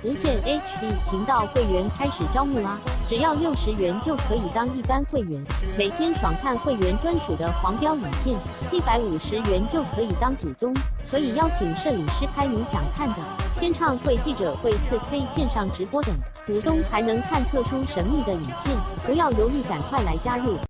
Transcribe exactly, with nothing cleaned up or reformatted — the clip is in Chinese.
无线 H D 频道会员开始招募啦！只要六十元就可以当一般会员，每天爽看会员专属的黄标影片；七百五十元就可以当股东，可以邀请摄影师拍你想看的，签唱会、记者会、四 K 线上直播等，股东还能看特殊神秘的影片。不要犹豫，赶快来加入！